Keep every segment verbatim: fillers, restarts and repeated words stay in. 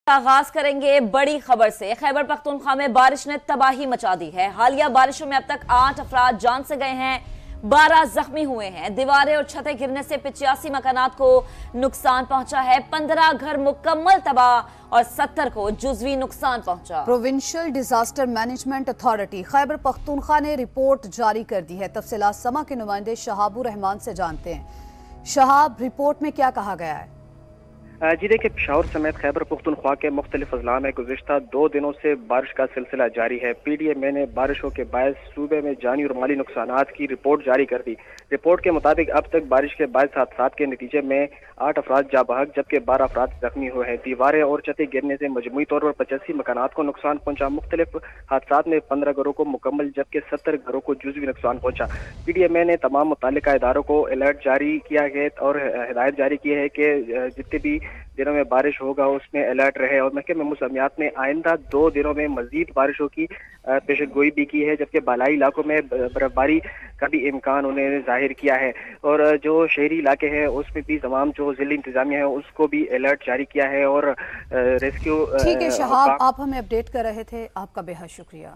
आगाज करेंगे बड़ी खबर से। खैबर पख्तूनख्वा में बारिश ने तबाही मचा दी है। हालिया बारिशों में अब तक आठ अफराद जान से गए हैं, बारह जख्मी हुए हैं। दीवारें और छतें गिरने से पिचासी मकानात को नुकसान पहुंचा है। पंद्रह घर मुकम्मल तबाह और सत्तर को जुजवी नुकसान पहुंचा। Provincial disaster management authority Khyber Pakhtunkhwa ने रिपोर्ट जारी कर दी है। तफसीलात समा के नुमाइंदे शहाबुर रहमान से जानते हैं। शहाब, रिपोर्ट में क्या कहा गया है? जी देखिए, पेशावर समेत खैबर पख्तूनख्वा के मुख्तलिफ अजला में गुज़िश्ता दो दिनों से बारिश का सिलसिला जारी है। पी डी एम ए ने बारिशों के बायस सूबे में जानी और माली नुकसानात की रिपोर्ट जारी कर दी। रिपोर्ट के मुताबिक अब तक बारिश के बायस हादसात के नतीजे में आठ अफराद जा बहक जबकि बारह अफराद जख्मी हुए हैं। दीवारें और छतें गिरने से मजमूई तौर पर पचासी मकानात को नुकसान पहुंचा। मुख्तलिफ हादसात में पंद्रह घरों को मुकम्मल जबकि सत्तर घरों को जुजवी नुकसान पहुंचा। पी डी एम ए ने तमाम मुताल्लिका इदारों को अलर्ट जारी किया है और हिदायत जारी की है कि जितने भी दिनों में बारिश होगा उसमें अलर्ट रहे। और महकमे मौसमियात ने आइंदा दो दिनों में मजीद बारिशों की पेशगोई भी की है, जबकि बालाई इलाकों में बर्फबारी का भी इम्कान उन्होंने जाहिर किया है। और जो शहरी इलाके हैं उसमें भी तमाम जो जिला इंतजामिया है उसको भी अलर्ट जारी किया है और रेस्क्यू। ठीक है शहाब, आप हमें अपडेट कर रहे थे, आपका बेहद शुक्रिया।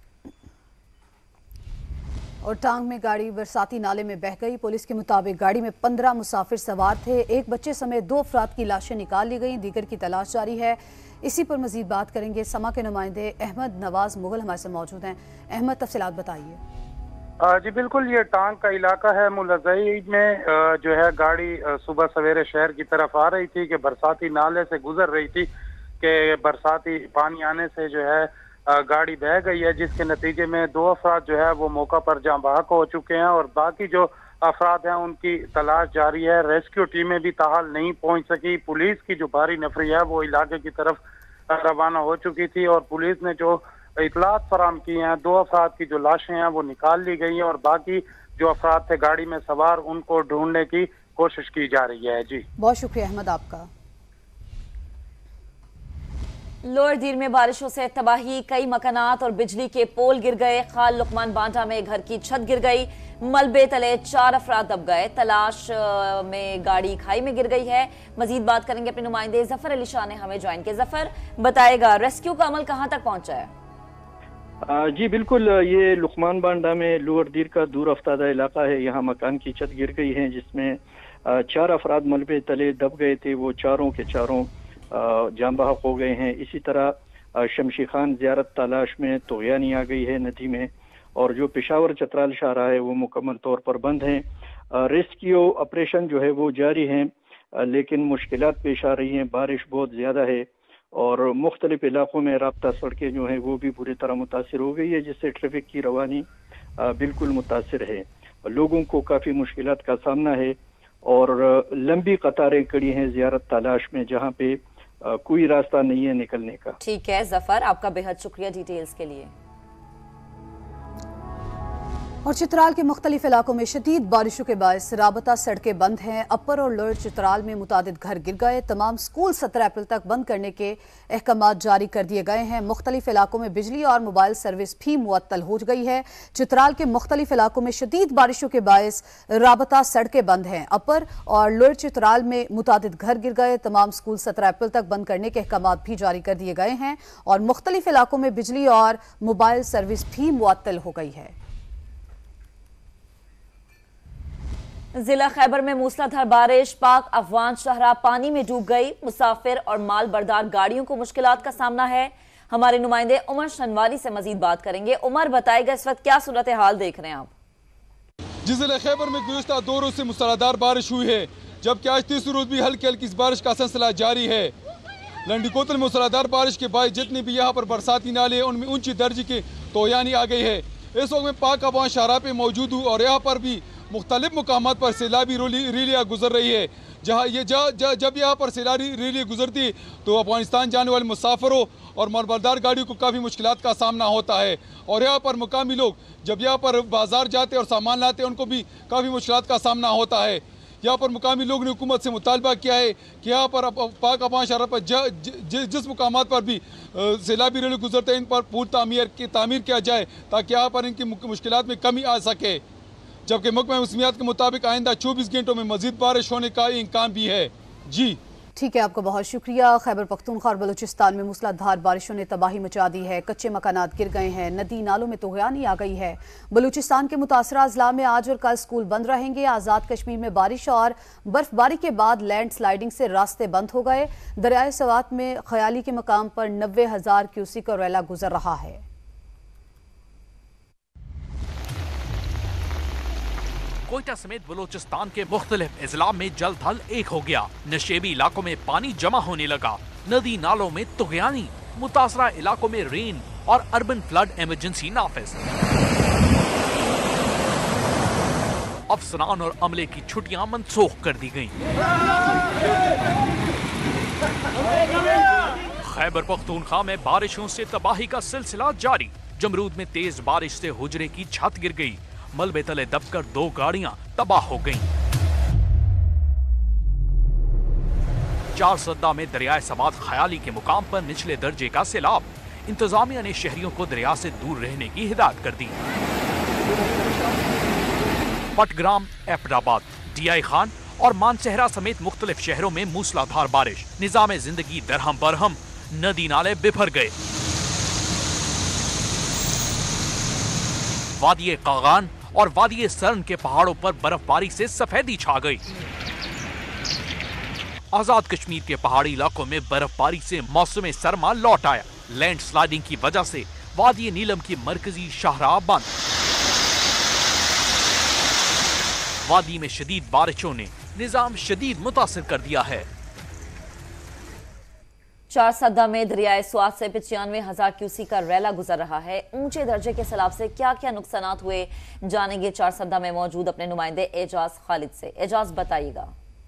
और टांग में गाड़ी बरसाती नाले में बह गई। पुलिस के मुताबिक गाड़ी में पंद्रह मुसाफिर सवार थे। एक बच्चे समेत दो अफराद की लाशें निकाल ली गई, दीगर की तलाश जारी है। इसी पर मजीद बात करेंगे। समा के नुमाइंदे अहमद नवाज मुगल हमारे साथ मौजूद हैं। अहमद, तफसीलात बताइए। जी बिल्कुल, ये टांग का इलाका है। मुलज़ई में जो है गाड़ी सुबह सवेरे शहर की तरफ आ रही थी कि बरसाती नाले से गुजर रही थी कि बरसाती पानी आने से जो है गाड़ी बह गई है, जिसके नतीजे में दो अफराद जो है वो मौका पर जाँ बहक हो चुके हैं और बाकी जो अफराद हैं उनकी तलाश जारी है। रेस्क्यू टीमें भी ताहाल नहीं पहुंच सकी। पुलिस की जो भारी नफरी है वो इलाके की तरफ रवाना हो चुकी थी और पुलिस ने जो इतलात फराम की हैं, दो अफराद की जो लाशें हैं वो निकाल ली गई हैं और बाकी जो अफराद थे गाड़ी में सवार उनको ढूंढने की कोशिश की जा रही है। जी बहुत शुक्रिया अहमद आपका। लोअर दीर में बारिशों से तबाही, कई मकानात और बिजली के पोल गिर गए। खाल लुकमान बांधा में घर की छत गिर गई, मलबे तले चार अफराद दब गए। तलाश में गाड़ी खाई में गिर गई है। मजीद बात करेंगे अपने नुमाइंदे जफर अली शाह ने हमें ज्वाइन किया। जफर, बताएगा रेस्क्यू का अमल कहां तक पहुंचा है? आ, जी बिल्कुल, ये लुकमान बांडा में लोअर दीर का दूर अफ्तादा इलाका है। यहाँ मकान की छत गिर गई है जिसमें चार अफराद मलबे तले दब गए थे। वो चारों के चारों जाम बहक हो गए हैं। इसी तरह शमशी खान ज़ियारत तलाश में तोयानी आ गई है नदी में और जो पेशावर चतराल शाहराह है वो मुकम्मल तौर पर बंद हैं। रेस्क्यू ऑपरेशन जो है वो जारी हैं, लेकिन मुश्किलात पेश आ रही हैं। बारिश बहुत ज़्यादा है और मुख्तलिफ इलाकों में राब्ता सड़कें जो हैं वो भी बुरी तरह मुतासिर हो गई है, जिससे ट्रैफिक की रवानी बिल्कुल मुतासिर है। लोगों को काफ़ी मुश्किलात का सामना है और लंबी कतारें खड़ी हैं ज़ियारत तलाश में, जहाँ पे आ, कोई रास्ता नहीं है निकलने का। ठीक है जफर, आपका बेहद शुक्रिया डिटेल्स के लिए। और चित्राल के मुख्तलिफ इलाकों में शदीद बारिशों के बायस राबता सड़कें बंद हैं। अपर और लोअर चित्राल में मुतादिद घर गिर गए। तमाम स्कूल सत्रह अप्रैल तक बंद करने के अहकामात जारी कर दिए गए हैं। मुख्तलिफ इलाकों में बिजली और मोबाइल सर्विस भी मुअत्तल हो गई है। चित्राल के मुख्तलिफ इलाकों में शदीद बारिशों के बायस राबता सड़कें बंद हैं। अपर और लोअर चित्राल में मुतादिद घर गिर गए। तमाम स्कूल सत्रह अप्रैल तक बंद करने के अहकामात भी जारी कर दिए गए हैं और मुख्तलिफ इलाकों में बिजली और मोबाइल सर्विस भी मुअत्तल हो गई है। जिला खैबर में मूसलाधार बारिश, पाक अफगान शहरा पानी में डूब गई। मुसाफिर और माल बरदार गाड़ियों को मुश्किलात का सामना है। हमारे नुमाइंदे उमर शनवाली से मजीद बात करेंगे। उमर, बताएगा इस वक्त क्या सूरत हाल देख रहे हैं आप? जिस जिला खैबर में गुज़िश्ता दो रोज से मूसलाधार बारिश हुई है, जबकि आज तीसरे रोज भी हल्की हल्की इस बारिश का सिलसिला जारी है। लंडीकोतल में मूसलाधार बारिश के बाद जितने भी यहाँ पर बरसाती नाले हैं उनमें ऊंची दर्जे की तोयानी आ गई है। इस वक्त मैं पाक अफगान शहरा पे मौजूद हूँ और यहाँ पर भी मुख्तलिफ मुकामात पर सैलाबी रैलियाँ गुजर रही है। जहाँ ये ज, ज, जब यहाँ पर सैलाबी रैली गुजरती तो अफगानिस्तान जाने वाले मुसाफिरों और मालबरदार गाड़ियों को काफ़ी मुश्किलात का सामना होता है। और यहाँ पर मुकामी लोग जब यहाँ पर बाजार जाते और सामान लाते हैं उनको भी काफ़ी मुश्किलात का सामना होता है। यहाँ पर मुकामी लोगों ने हुकूमत से मुतालबा किया है कि यहाँ पर पाक अफगान शहर पर ज, ज, ज, जिस मुकामात पर भी सैलाबी रैली गुजरते हैं इन पर पूरी तामीर की तामीर किया जाए ताकि यहाँ पर इनकी मुश्किलात में कमी आ सके। जबकि महकमा मौसमियात के मुताबिक आइंदा चौबीस घंटों में मजीद बारिश होने का इम्कान भी है। जी ठीक है, आपका बहुत शुक्रिया। खैबर पख्तूनख्वा और बलूचिस्तान में मूसलाधार बारिशों ने तबाही मचा दी है। कच्चे मकानात गिर गए हैं, नदी नालों में तुग़यानी आ गई है। बलूचिस्तान के मुतासरा अजला में आज और कल स्कूल बंद रहेंगे। आज़ाद कश्मीर में बारिश और बर्फबारी के बाद लैंड स्लाइडिंग से रास्ते बंद हो गए। दरियाए सवात में ख्याली के मकाम पर नब्बे हजार क्यूसिक का रैला गुजर रहा है। कोयटा समेत बलूचिस्तान के मुख्तलिफ अजला में जल थल एक हो गया। नशेबी इलाकों में पानी जमा होने लगा, नदी नालों में तुग़यानी, मुतासरा इलाकों में रेन और अर्बन फ्लड इमरजेंसी नाफिज। अफसरान और अमले की छुट्टियां मनसूख कर दी गईं। खैबर पख्तूनख्वा में बारिशों से तबाही का सिलसिला जारी। जमरूद में तेज बारिश से हुजरे की छत गिर गई, मलबे तले दबकर दो गाड़ियां तबाह हो गईं। चार सद्दा में दरियाए सवात ख्याली के मुकाम पर निचले दर्जे का सैलाब। इंतजामिया ने शहरियों को दरिया से दूर रहने की हिदायत कर दी। पटग्राम, एफराबाद, डीआई खान और मानसहरा समेत मुख्तलिफ शहरों में मूसलाधार बारिश। निजाम जिंदगी दरहम बरहम, नदी नाले बिफर गए। वादी कागान और वादी सरन के पहाड़ों पर बर्फबारी से सफेदी छा गई। आजाद कश्मीर के पहाड़ी इलाकों में बर्फबारी से मौसम सरमा लौट आया। लैंड स्लाइडिंग की वजह से वादी नीलम की मरकजी शाहराह बंद। वादी में शदीद बारिशों ने निजाम शदीद मुतासिर कर दिया है। चार सद्दा में दरियाए स्वात से पचानवे हजार क्यूसी का रैला गुजर रहा है। ऊंचे दर्जे के सैलाब से क्या क्या नुकसान हुए, जानेंगे चार सद्दा में मौजूद अपने नुमाइंदे एजाज खालिद से। एजाज, बताइएगा।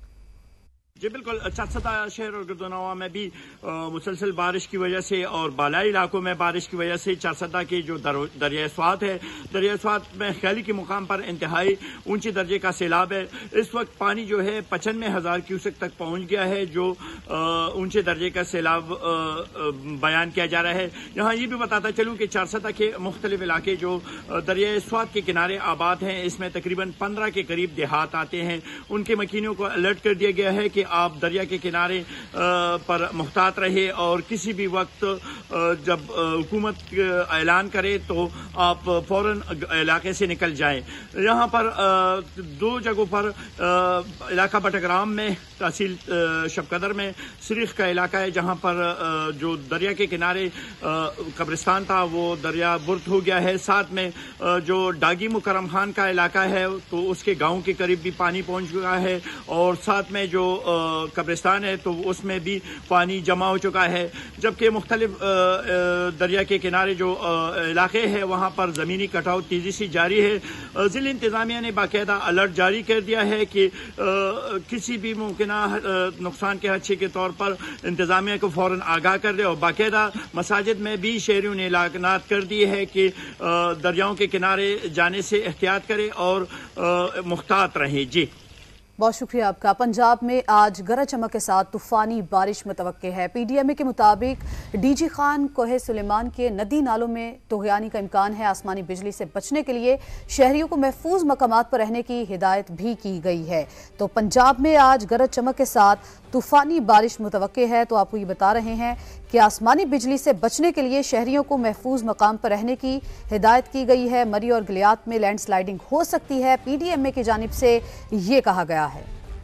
जी बिल्कुल, चारसदा शहर और गिरदोनवा में भी मुसलसल बारिश की वजह से और बालाई इलाकों में बारिश की वजह से चारसदा की जो दरिया स्वात है, दरिया स्वात में ख्याली के मुकाम पर इंतहाई ऊंचे दर्जे का सैलाब है। इस वक्त पानी जो है पचानवे हजार क्यूसेक तक पहुंच गया है, जो ऊंचे दर्जे का सैलाब बयान किया जा रहा है। यहाँ ये भी बताता चलूँ कि चारसदा के मुख्तलिफ इलाके जो दरिया स्वात के किनारे आबाद हैं, इसमें तकरीबन पंद्रह के करीब देहात आते हैं। उनके मकीनों को अलर्ट कर दिया गया है कि आप दरिया के किनारे पर मुहतात रहे और किसी भी वक्त जब हुकूमत ऐलान करे तो आप फौरन इलाके से निकल जाएं। यहाँ पर दो जगहों पर इलाका बटग्राम में तहसील शबकदर में सिरिख का इलाका है, जहाँ पर जो दरिया के किनारे कब्रिस्तान था वो दरिया बुर्द हो गया है। साथ में जो डागी मुकरम खान का इलाका है तो उसके गांव के करीब भी पानी पहुंच चुका है और साथ में जो कब्रिस्तान है तो उसमें भी पानी जमा हो चुका है। जबकि मुख्तलिफ दरिया के किनारे जो इलाके हैं वहाँ पर ज़मीनी कटाव तेज़ी से जारी है। ज़िला इंतज़ामिया ने बाकायदा अलर्ट जारी कर दिया है कि किसी भी मुमकिना नुकसान के खदशे के तौर पर इंतज़ामिया को फ़ौरन आगाह कर दे और बाकायदा मसाजिद में भी शहरियों ने इलाकानात कर दी है कि दरियाओं के किनारे जाने से एहतियात करें और मुहतात रहें। जी बहुत शुक्रिया आपका। पंजाब में आज गरज चमक के साथ तूफानी बारिश मुतवक्के है। पीडीएमए के मुताबिक डीजी खान कोहे सुलेमान के नदी नालों में तुग़यानी का इम्कान है। आसमानी बिजली से बचने के लिए शहरियों को महफूज मकामात पर रहने की हिदायत भी की गई है। तो पंजाब में आज गरज चमक के साथ तूफानी बारिश मुतवक्के है। तो आपको ये बता रहे हैं कि आसमानी बिजली से बचने के लिए शहरियों को महफूज मकाम पर रहने की हिदायत की गई है। मरी और गलियात में लैंड स्लाइडिंग हो सकती है, पीडीएमए की जानिब से ये कहा गया है।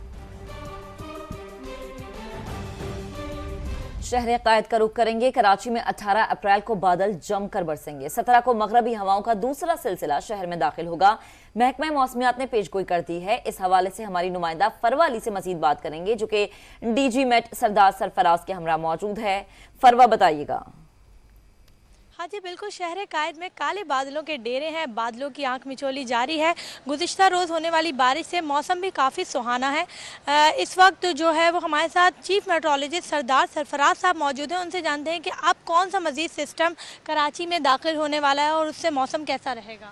शहर कायद का रुख करेंगे। कराची में अठारह अप्रैल को बादल जमकर बरसेंगे। सत्रह को मगरबी हवाओं का दूसरा सिलसिला शहर में दाखिल होगा। महकमा मौसमियात ने पेशगोई कर दी है। इस हवाले से हमारी नुमाइंदा फरवा अली से मजीद बात करेंगे, जो कि डीजी मेट सरदार सरफराज के हमरा मौजूद है। फरवा, बताइएगा। हाँ जी बिल्कुल, शहर कायद में काले बादलों के डेरे हैं। बादलों की आंख मिचोली जारी है। गुज़िश्ता रोज़ होने वाली बारिश से मौसम भी काफ़ी सुहाना है। इस वक्त जो है वो हमारे साथ चीफ मेट्रोलॉजिस्ट सरदार सरफराज साहब मौजूद हैं। उनसे जानते हैं कि अब कौन सा मज़ीद सिस्टम कराची में दाखिल होने वाला है और उससे मौसम कैसा रहेगा।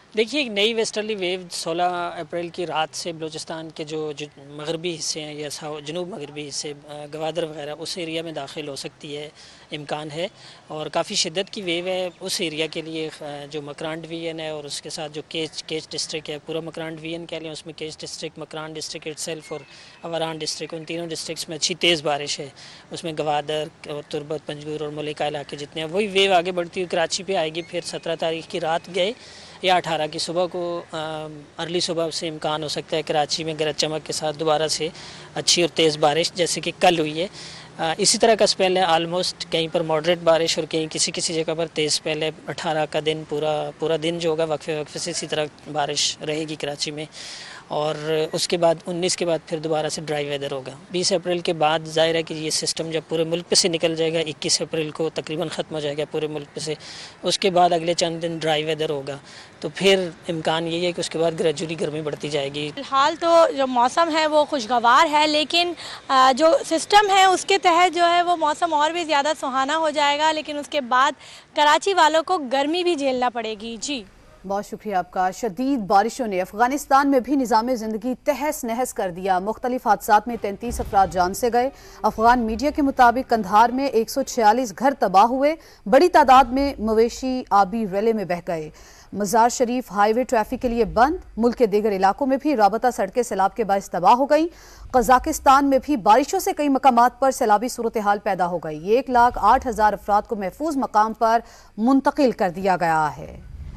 देखिए, एक नई वेस्टर्ली वेव सोलह अप्रैल की रात से बलूचिस्तान के जो, जो मगरबी हिस्से हैं या जनूब मगरबी हिस्से गवादर वगैरह उस एरिया में दाखिल हो सकती है, इम्कान है। और काफ़ी शिद्दत की वेव है उस एरिया के लिए। जो मकरान डिवीजन है और उसके साथ जो केच केच डिस्ट्रिक्ट है, पूरा मकरान डिवीजन कह लें, उसमें केच डिस्ट्रिक्ट, मकरान डिस्ट्रिक्ट इटसेल्फ और अवारान डिस्ट्रिक्ट, उन तीनों डिस्ट्रिक्ट्स में अच्छी तेज़ बारिश है। उसमें गवादर और तुरबत, पंजगूर और मलिका इलाके जितने हैं, वही वेव आगे बढ़ती हुई कराची पे आएगी। फिर सत्रह तारीख की रात गए या अठारह की सुबह को अर्ली सुबह से इम्कान हो सकता है कराची में गरज चमक के साथ दोबारा से अच्छी और तेज़ बारिश, जैसे कि कल हुई है। आ, इसी तरह का स्पेल है, आलमोस्ट कहीं पर मॉडरेट बारिश और कहीं किसी किसी जगह पर तेज़ स्पेल है। अठारह का दिन पूरा पूरा दिन जो होगा वक्फे वक्फे से इसी तरह बारिश रहेगी कराची में। और उसके बाद उन्नीस के बाद फिर दोबारा से ड्राई वेदर होगा। बीस अप्रैल के बाद ज़ाहिर है कि ये सिस्टम जब पूरे मुल्क पे से निकल जाएगा, इक्कीस अप्रैल को तकरीबन ख़त्म हो जाएगा पूरे मुल्क पे से। उसके बाद अगले चंद दिन ड्राई वेदर होगा, तो फिर इम्कान यही है कि उसके बाद ग्रेजुअली गर्मी बढ़ती जाएगी। फिलहाल तो जो मौसम है वो खुशगवार है, लेकिन जो सिस्टम है उसके तहत जो है वो मौसम और भी ज़्यादा सुहाना हो जाएगा, लेकिन उसके बाद कराची वालों को गर्मी भी झेलना पड़ेगी। जी, बहुत शुक्रिया आपका। शदीद बारिशों ने अफगानिस्तान में भी निज़ाम ज़िंदगी तहस नहस कर दिया। मुख्तलिफ हादसात में तैंतीस अफराद जान से गए। अफगान मीडिया के मुताबिक कंधार में एक सौ छियालीस घर तबाह हुए। बड़ी तादाद में मवेशी आबी रेले में बह गए। मज़ार शरीफ हाईवे ट्रैफिक के लिए बंद। मुल्क के दीगर इलाकों में भी राबता सड़कें सैलाब के बायस तबाह हो गई। कजाकिस्तान में भी बारिशों से कई मकामात पर सैलाबी सूरत हाल पैदा हो गई। एक लाख आठ हजार अफराद को महफूज मकाम पर मुंतकिल कर दिया गया है।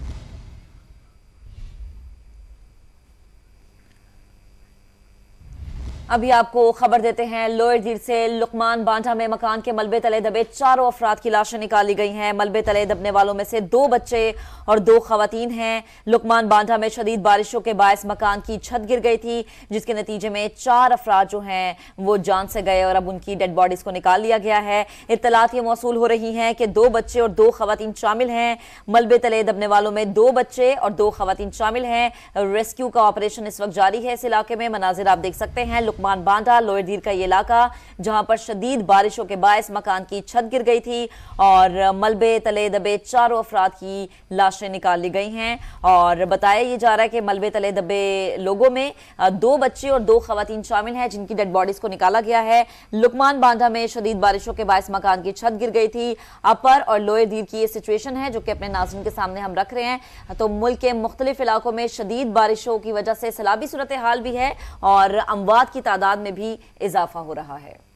अभी आपको खबर देते हैं लोअर दीर से। लुकमान बांधा में मकान के मलबे तले दबे चारों अफराद की लाशें निकाली गई हैं। मलबे तले दबने वालों में से दो बच्चे और दो खवातीन हैं। लुकमान बांधा में शदीद बारिशों के बायस मकान की छत गिर गई थी, जिसके नतीजे में चार अफराद जो हैं वो जान से गए और अब उनकी डेड बॉडीज को निकाल लिया गया है। इत्तलात ये मौसूल हो रही हैं कि दो बच्चे और दो खवातीन शामिल हैं। मलबे तले दबने वालों में दो बच्चे और दो खवातीन शामिल हैं। रेस्क्यू का ऑपरेशन इस वक्त जारी है इस इलाके में। मनाजिर आप देख सकते हैं, लुकमान बांधा लोअर दीर का ये इलाका जहां पर शदीद बारिशों के बायस मकान की छत गिर गई थी और मलबे तले दबे चारों अफराद की लाशें निकाल ली गई हैं। और बताया ये जा रहा है कि मलबे तले दबे लोगों में दो बच्चे और दो खवातीन शामिल हैं जिनकी डेड बॉडीज को निकाला गया है। लुकमान बांधा में शदीद बारिशों के बायस मकान की छत गिर गई थी। अपर और लोअर दीर की ये सिचुएशन है जो कि अपने नाज़रीन के सामने हम रख रहे हैं। तो मुल्क के मुख्तलिफ इलाकों में शदीद बारिशों की वजह से सैलाबी सूरत हाल भी है और अमवात की तादाद में भी इजाफा हो रहा है।